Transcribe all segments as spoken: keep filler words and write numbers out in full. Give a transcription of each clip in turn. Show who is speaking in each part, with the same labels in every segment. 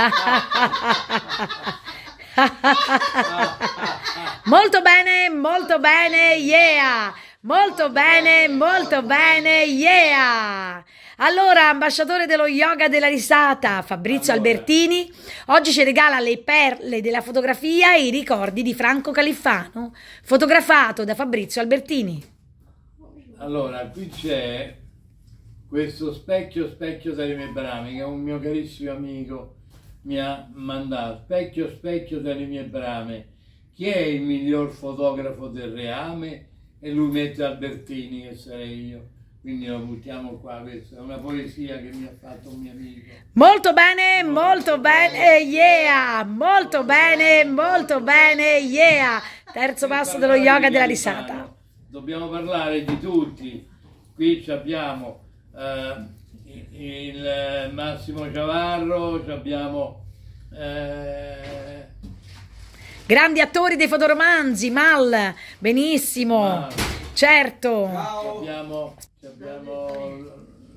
Speaker 1: Molto bene, molto bene, yeah! Molto bene, molto bene, yeah! Allora, ambasciatore dello yoga della risata, Fabrizio
Speaker 2: Allora.
Speaker 1: Albertini, oggi ci regala le perle della fotografia e i ricordi di Franco Califano, fotografato da Fabrizio Albertini.
Speaker 2: Allora, qui c'è questo specchio, specchio delle mie brame, che un mio carissimo amico mi ha mandato. Specchio, specchio delle mie brame, chi è il miglior fotografo del reame? E lui mette Albertini, che sarei io. Quindi lo buttiamo qua, questa è una poesia che mi ha fatto un mio amico.
Speaker 1: Molto bene, molto bene, yeah! Molto bene, molto bene, yeah! Terzo
Speaker 2: Per
Speaker 1: passo dello
Speaker 2: parlare
Speaker 1: yoga
Speaker 2: di
Speaker 1: della
Speaker 2: Califano,
Speaker 1: risata.
Speaker 2: dobbiamo parlare di tutti. Qui abbiamo eh, il Massimo Ciavarro, abbiamo eh,
Speaker 1: Grandi attori dei fotoromanzi, Mal, benissimo,
Speaker 2: Mal.
Speaker 1: certo.
Speaker 2: abbiamo, abbiamo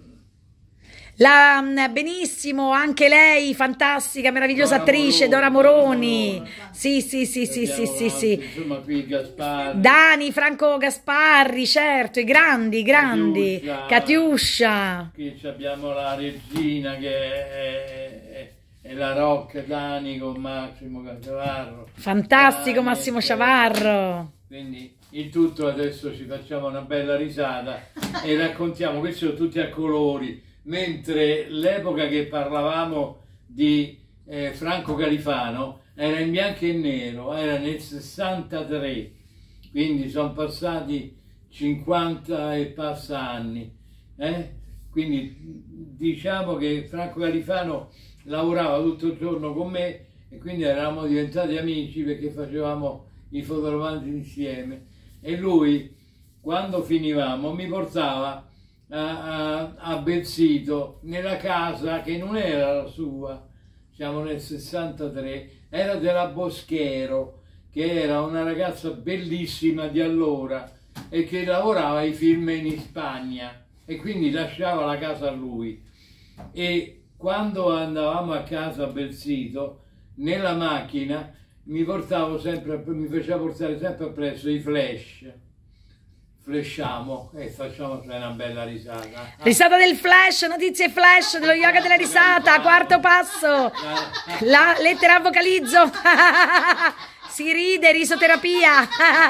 Speaker 1: La, benissimo, anche lei, fantastica, meravigliosa
Speaker 2: Dora
Speaker 1: attrice,
Speaker 2: Moroni,
Speaker 1: Dora Moroni.
Speaker 2: Dora
Speaker 1: Sì, sì, sì, sì, sì,
Speaker 2: abbiamo
Speaker 1: sì,
Speaker 2: altri,
Speaker 1: sì.
Speaker 2: insomma qui Gasparri,
Speaker 1: Dani, Franco Gasparri, certo, i grandi, grandi.
Speaker 2: Catiuscia.
Speaker 1: Catiuscia.
Speaker 2: qui abbiamo la regina che è, è, è la Rock Dani con Massimo Ciavarro.
Speaker 1: Fantastico
Speaker 2: Dani,
Speaker 1: Massimo
Speaker 2: eccetera.
Speaker 1: Ciavarro.
Speaker 2: Quindi il tutto adesso ci facciamo una bella risata e raccontiamo, questi sono tutti a colori, mentre l'epoca che parlavamo di eh, Franco Califano era in bianco e nero, era nel sessantatré, quindi sono passati cinquanta e passa anni. Eh? Quindi diciamo che Franco Califano lavorava tutto il giorno con me e quindi eravamo diventati amici perché facevamo i fotoromanzi insieme e lui quando finivamo mi portava a, a, a Bezzito nella casa che non era la sua, siamo nel sessantatré, era della Boschero, che era una ragazza bellissima di allora e che lavorava ai film in Spagna e quindi lasciava la casa a lui. E quando andavamo a casa a Bezzito, nella macchina mi portavo sempre, mi faceva portare sempre appresso i flash. Flashiamo e facciamo una bella risata.
Speaker 1: Risata del flash, notizie flash dello yoga della risata, quarto passo. La lettera vocalizzo. Si ride, risoterapia.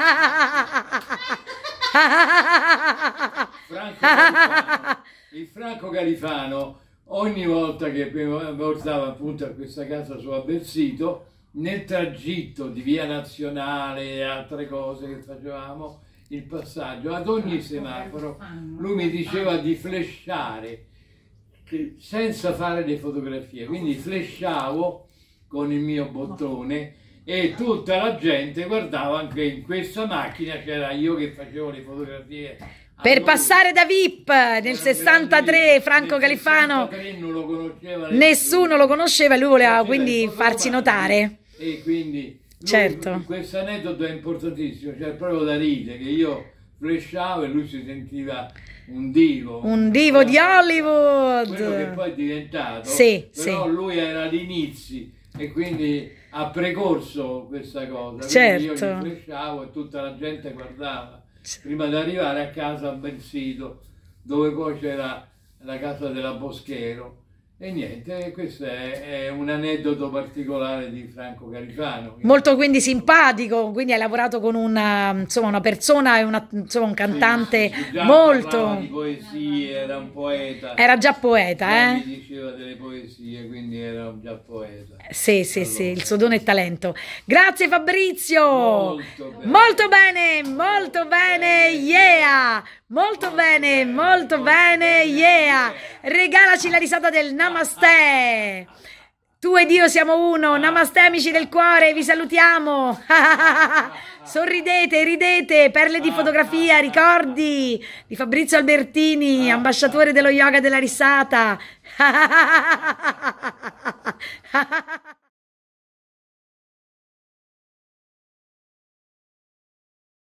Speaker 2: Franco Califano. Il Franco Califano, ogni volta che mi portava appunto a questa casa su Bezzito, nel tragitto di Via Nazionale e altre cose che facevamo, il passaggio ad ogni semaforo, lui mi diceva di flashare senza fare le fotografie, quindi flashavo con il mio bottone e tutta la gente guardava anche in questa macchina, c'era io che facevo le fotografie.
Speaker 1: Per
Speaker 2: Allora,
Speaker 1: passare da V I P nel sessantatré, Franco
Speaker 2: nel
Speaker 1: Califano,
Speaker 2: sessantatré non lo conosceva
Speaker 1: nessuno lo conosceva e lui voleva
Speaker 2: Faceva
Speaker 1: quindi
Speaker 2: il
Speaker 1: farsi
Speaker 2: fotoromanzo.
Speaker 1: notare.
Speaker 2: E quindi lui,
Speaker 1: Certo.
Speaker 2: questo aneddoto è importantissimo, cioè proprio da ridere, che io flashavo e lui si sentiva un divo.
Speaker 1: Un divo di Hollywood.
Speaker 2: Quello che poi è diventato,
Speaker 1: Sì,
Speaker 2: però
Speaker 1: sì.
Speaker 2: lui era agli inizi e quindi ha precorso questa cosa.
Speaker 1: Certo.
Speaker 2: Quindi io li flashavo e tutta la gente guardava prima di arrivare a casa a Bezzito, dove poi c'era la casa della Boschero. E niente, questo è, è un aneddoto particolare di Franco Califano.
Speaker 1: Molto quindi simpatico, quindi hai lavorato con una, insomma, una persona e una, insomma, un cantante
Speaker 2: Sì, sì, già
Speaker 1: molto...
Speaker 2: parlava di poesie, era un poeta.
Speaker 1: Era già poeta,
Speaker 2: Già
Speaker 1: eh?
Speaker 2: mi diceva delle poesie, quindi era già poeta.
Speaker 1: Sì, sì, sì,
Speaker 2: Allora.
Speaker 1: il suo dono e talento. Grazie Fabrizio!
Speaker 2: Molto bene.
Speaker 1: Molto bene, molto bene, yeah! Molto bene, molto bene, yeah! Regalaci la risata del Namaste! Tu ed io siamo uno, Namaste amici del cuore, vi salutiamo! Sorridete, ridete, perle di fotografia, ricordi di Fabrizio Albertini, ambasciatore dello yoga della risata!